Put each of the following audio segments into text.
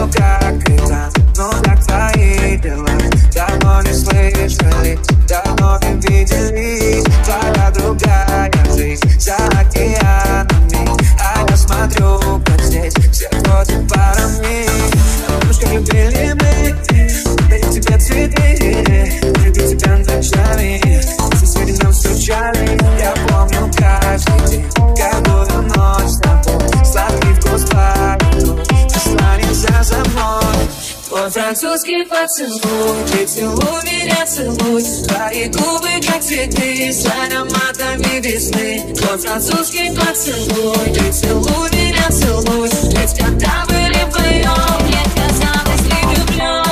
смотрю, как это, ну как твои дела. Давно не слышали, давно не видели. Твоя другая жизнь за океанами, а я смотрю, как здесь все ходят парами. Помнишь, как любили мы, дарить тебе цветы, любить тебя ночами, соседи нам стучали. Я помню каждый день, каждую ночь с тобой, сладкий вкус твоих рук, останется за мной. Твой французский поцелуй, ты целуй меня, целуй. Твои губы, как цветы, с ароматами весны. Твой французский поцелуй, ты целуй меня, целуй. Ведь когда были вдвоем, мне казалось, не влюблен.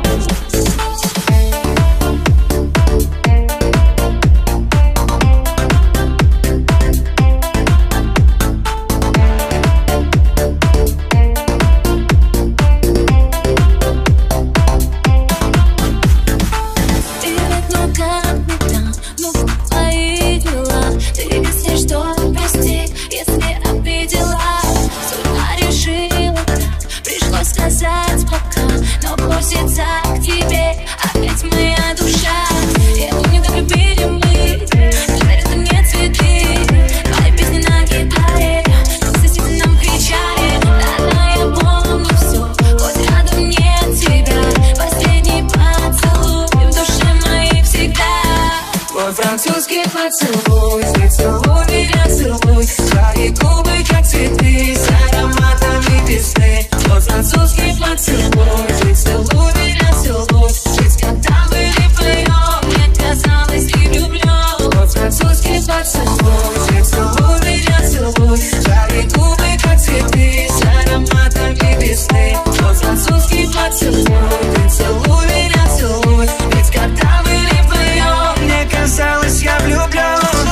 К тебе опять моя душа. Я помню, как любили мы, теперь это не цветы. Твои песни на гитаре, соседи нам кричали. Да-да, я помню все, хоть рядом нет тебя. Последний поцелуй в душе моей всегда. Твой французский поцелуй, ты целуй меня, целуй. Твои губы, как цветы, с ароматами весны. Твой французский поцелуй, ты целуй меня, целуй. Ведь когда были вдвоем, мне казалось, не влюблен. Твой французский поцелуй, ты целуй меня, целуй. Твои губы, как цветы, с ароматами весны. Твой французский поцелуй, ты целуй меня, целуй. Ведь когда были вдвоем, мне казалось, я влюблен.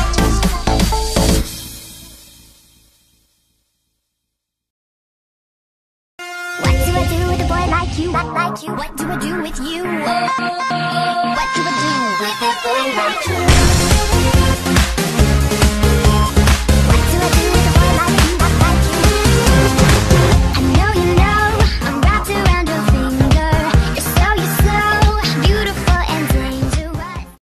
Like you, what do I do with you? What do I do with a boy like you?